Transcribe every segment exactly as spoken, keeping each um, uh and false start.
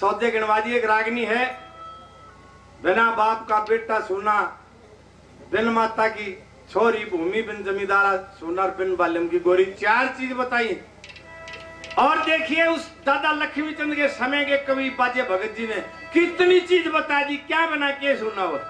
सौदे गणवादी एक रागनी है, बिना बाप का बेटा सोना, बिन माता की छोरी भूमि, बिन जमींदारा सोनार, बिन बाल्यम की गोरी। चार चीज बताई। और देखिए उस दादा लक्ष्मीचंद के समय के कवि बाजे भगत जी ने कितनी चीज बता दी। क्या बना के सुना वो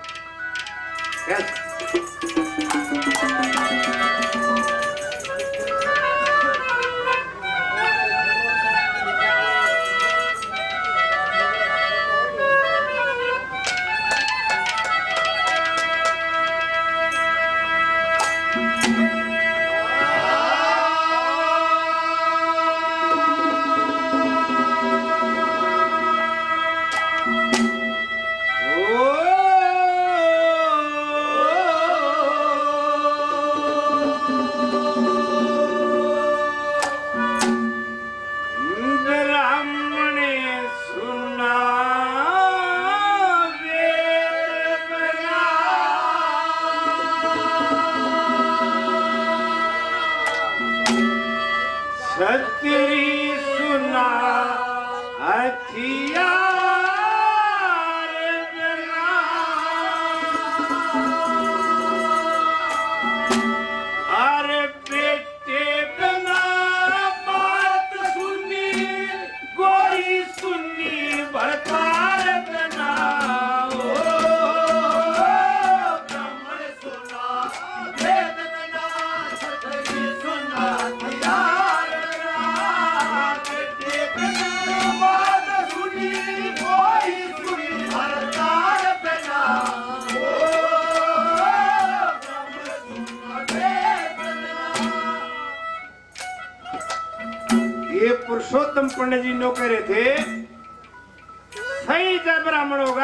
पुरुषोत्तम पंडित जी नो कह रहे थे, सही जब ब्राह्मण होगा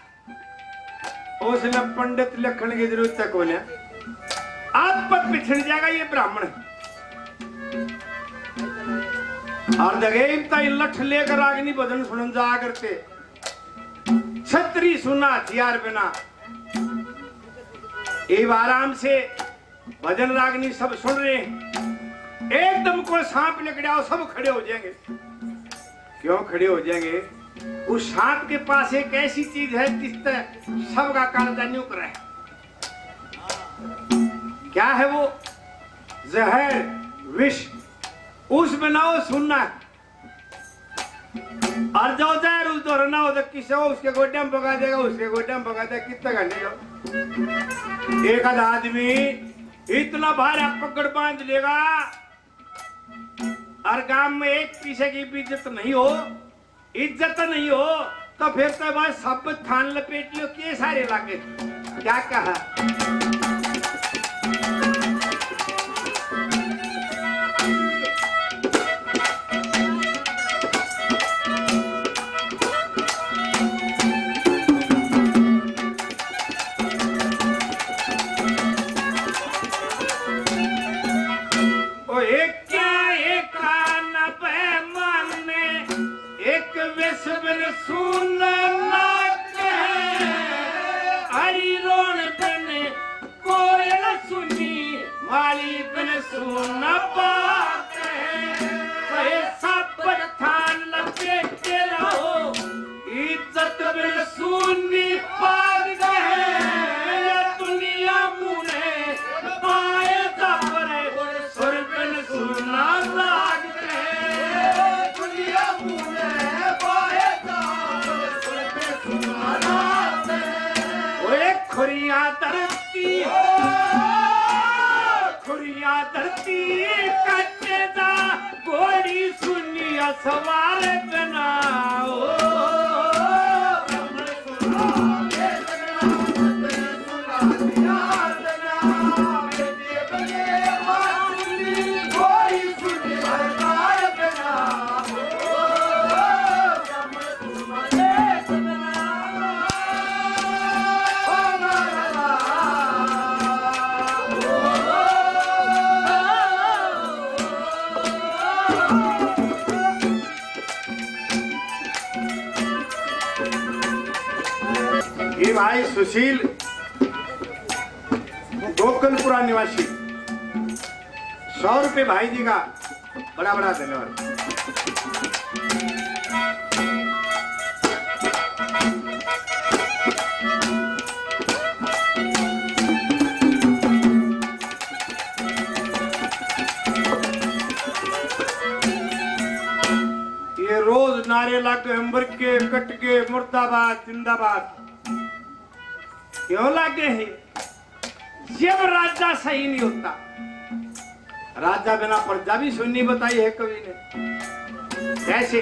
उसने पंडित लिखने की जरूरत तक होने, आप पर पिछड़ जाएगा ये ब्राह्मण। और दगेमता लठ लेकर आगनी भजन सुन जा करते, छतरी सुना हथियार बिना। एक आराम से भजन रागनी सब सुन रहे हैं, एकदम को सांप लेकर आओ, सब खड़े हो जाएंगे। क्यों खड़े हो जाएंगे? उस सांप के पास एक ऐसी चीज है जिससे सबका कालदानी उतर है। क्या है वो? जहर, विष। उस बनाओ सुनना, और जो जहर उस दौर ना हो तो किसे हो उसके गोड्डे में पका देगा, उसके गोड्डे में पका देगा। कितना घंटे जाओ, एक आध आदमी इतना भारा पकड़ बांध लेगा और गांव में एक पीछे की भी इज्जत नहीं हो, इज्जत नहीं हो तो फिर तो बस सब थान लपेट लो के सारे लागे। क्या कहा? सवार बनाओ भाई सुशील गोकुलपुरा निवासी, सौ रुपए भाई जी का बड़ा बड़ा धन्यवाद। के अंबर के कट के मुर्दाबाद जिंदाबाद क्यों लागे है? जब राजा सही नहीं होता, राजा बिना प्रजा भी सुननी बताई है कवि ने। कैसे?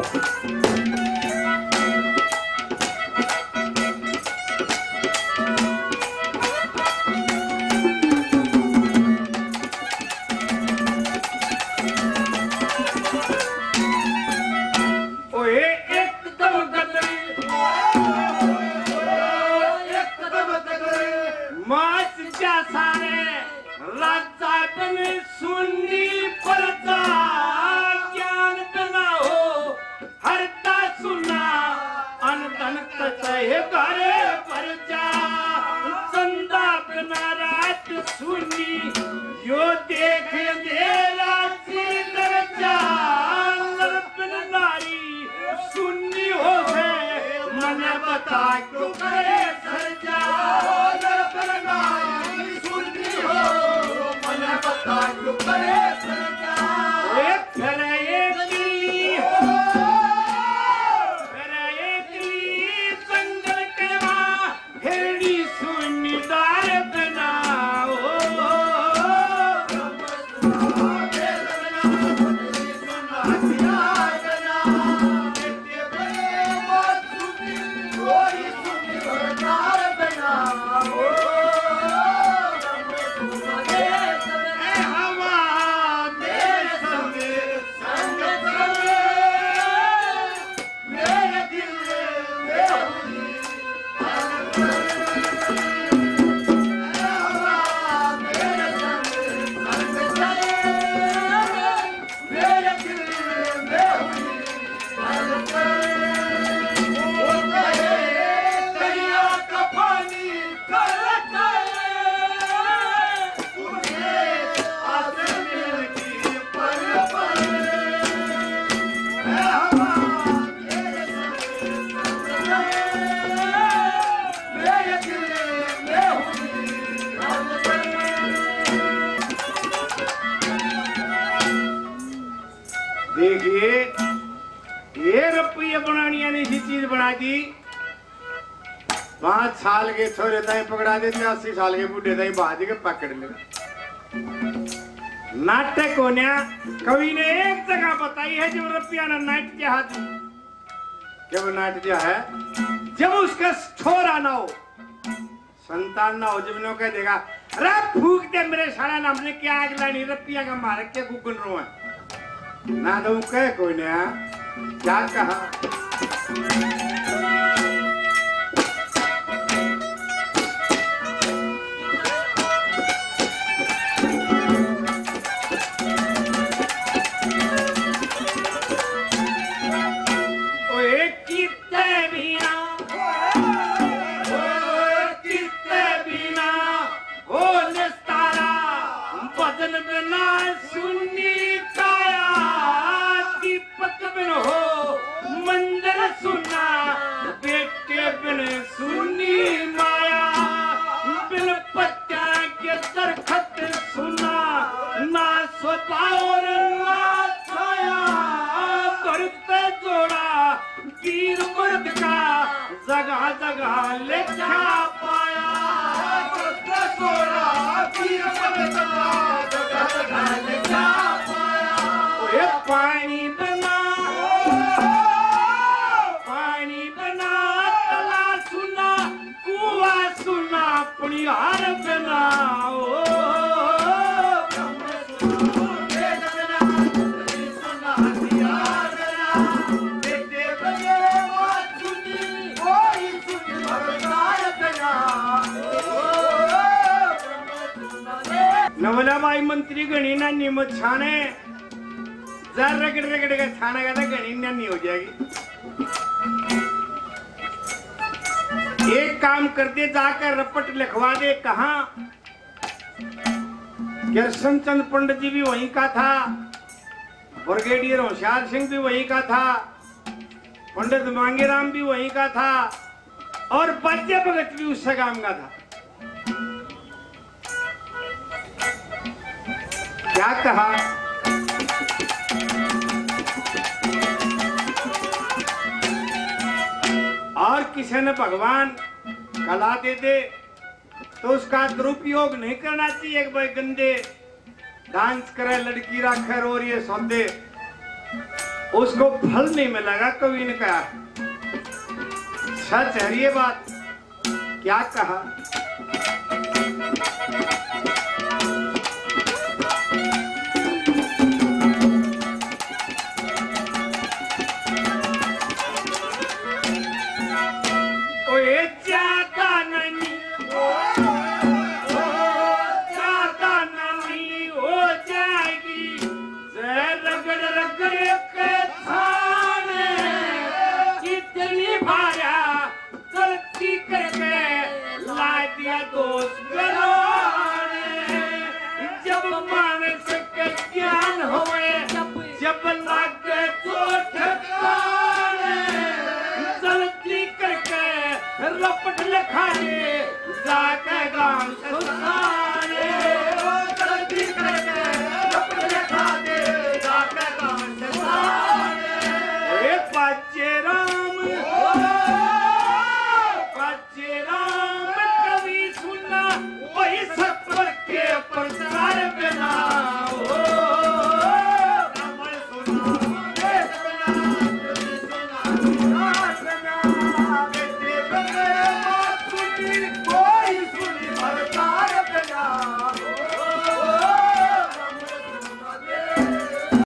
देखिए ये रुपये बनानी ने इसी चीज बना दी। पांच साल के छोरे ताई पकड़ा देते, अस्सी साल के बूढ़े ताई बाज के पकड़ ले। नाटक होने कवि ने एक जगह बताई है जब रुपया ना नाट्य हाथ जब नाट्य है जब उसका छोरा ना हो, संतान ना हो, जब नो कह देगा अरे फूक दे मेरे सारा नाम ने क्या आग लानी रुपया का मार के गुगन रो है ना तो कह कोई ने क्या कहा। जगह जगह लिखा पाया पानी बना पानी बना तला सुना कुआ सुना पुनिहार बना नवला माई मंत्री गणी ना निमत छाने जर रगड़ रगड़ का छाना का था गणी ना नहीं हो जाएगी। एक काम करते जाकर रपट लिखवा दे। कहा कृष्ण चंद्र पंडित जी भी वहीं का था, ब्रिगेडियर होशियार सिंह भी वहीं का था, पंडित मांगेराम भी वहीं का था और बाज्य भगत भी उस गांव का था। क्या कहा किसी ने भगवान कला दे दे तो उसका दुरुपयोग नहीं करना चाहिए कि भाई गंदे डांस करे लड़की राखे और ये सौदे उसको फल नहीं मिलेगा। कवि ने कहा सच है ये बात। क्या कहा? लपट लिखा जाके गांव सुसाने गलती करके लपट लिखा दे जाके गांव सुसाने। ए बच्चे राम बच्चे राम कभी सुना वही सत्वर के प्रचार बिना हो राम सुना